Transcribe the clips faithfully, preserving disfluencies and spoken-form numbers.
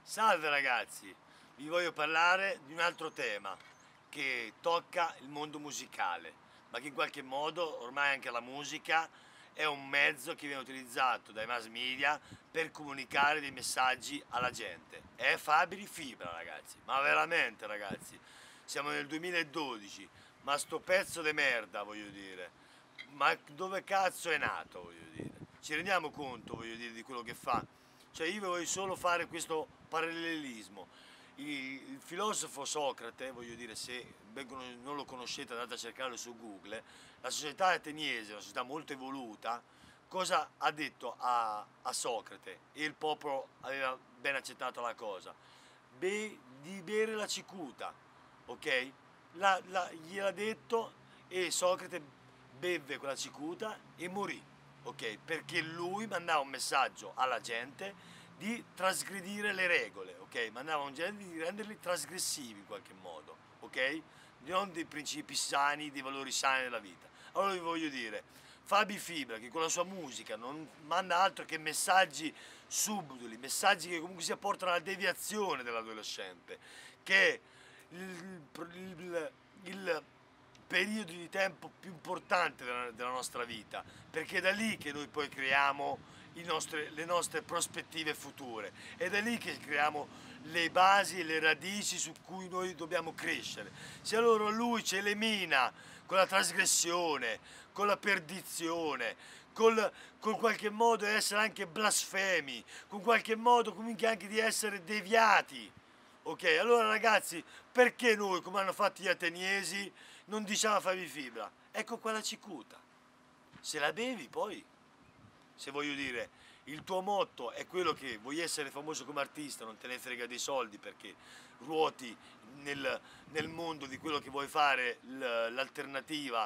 Salve ragazzi, vi voglio parlare di un altro tema che tocca il mondo musicale, ma che in qualche modo ormai anche la musica è un mezzo che viene utilizzato dai mass media per comunicare dei messaggi alla gente. È Fabri Fibra ragazzi, ma veramente ragazzi, siamo nel duemiladodici, ma sto pezzo di merda voglio dire, ma dove cazzo è nato voglio dire? Ci rendiamo conto voglio dire di quello che fa? Cioè io voglio solo fare questo parallelismo. Il, il filosofo Socrate, voglio dire, se non lo conoscete andate a cercarlo su Google, la società ateniese, una società molto evoluta, cosa ha detto a, a Socrate? E il popolo aveva ben accettato la cosa. Be, di bere la cicuta, ok? La, la, gliel'ha detto e Socrate bevve quella cicuta e morì, ok? Perché lui mandava un messaggio alla gente di trasgredire le regole, ok? Mandava un genere di renderli trasgressivi in qualche modo, ok? Non dei principi sani, dei valori sani della vita. Allora vi voglio dire, Fabi Fibra che con la sua musica non manda altro che messaggi subdoli, messaggi che comunque si portano alla deviazione dell'adolescente, che il, il, il periodo di tempo più importante della, della nostra vita, perché è da lì che noi poi creiamo i nostri, le nostre prospettive future, è da lì che creiamo le basi e le radici su cui noi dobbiamo crescere. Se allora lui ci elimina con la trasgressione, con la perdizione, col, con qualche modo di essere anche blasfemi, con qualche modo comunque anche di essere deviati, ok, allora ragazzi, perché noi, come hanno fatto gli ateniesi, non diciamo Fabi Fibra? Ecco qua la cicuta. Se la bevi poi, se voglio dire, il tuo motto è quello che vuoi essere famoso come artista, non te ne frega dei soldi perché ruoti nel, nel mondo di quello che vuoi fare, l'alternativa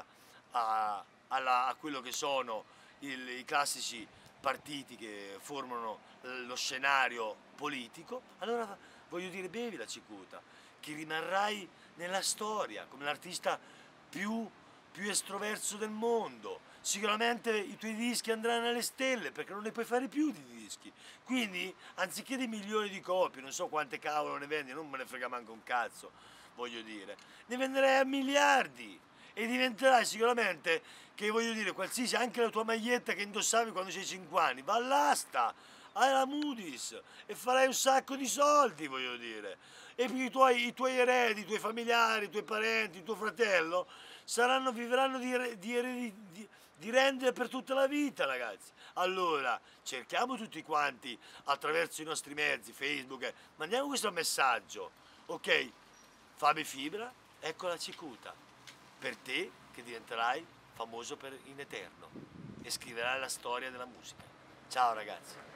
a, alla, a quello che sono il, i classici partiti che formano lo scenario politico, allora voglio dire bevi la cicuta, che rimarrai nella storia come l'artista più, più estroverso del mondo. Sicuramente i tuoi dischi andranno alle stelle perché non ne puoi fare più di dischi. Quindi, anziché dei milioni di copie, non so quante cavolo ne vendi, non me ne frega manco un cazzo, voglio dire, ne venderai a miliardi e diventerai sicuramente, che voglio dire, qualsiasi, anche la tua maglietta che indossavi quando c'hai cinque anni, va all'asta, alla Moody's e farai un sacco di soldi, voglio dire. E i tuoi, i tuoi eredi, i tuoi familiari, i tuoi parenti, il tuo fratello saranno, vivranno di, di, di, di rendere per tutta la vita, ragazzi. Allora, cerchiamo tutti quanti, attraverso i nostri mezzi, Facebook, mandiamo questo messaggio, ok? Fabi Fibra, ecco la cicuta, per te che diventerai famoso per in eterno e scriverai la storia della musica. Ciao ragazzi.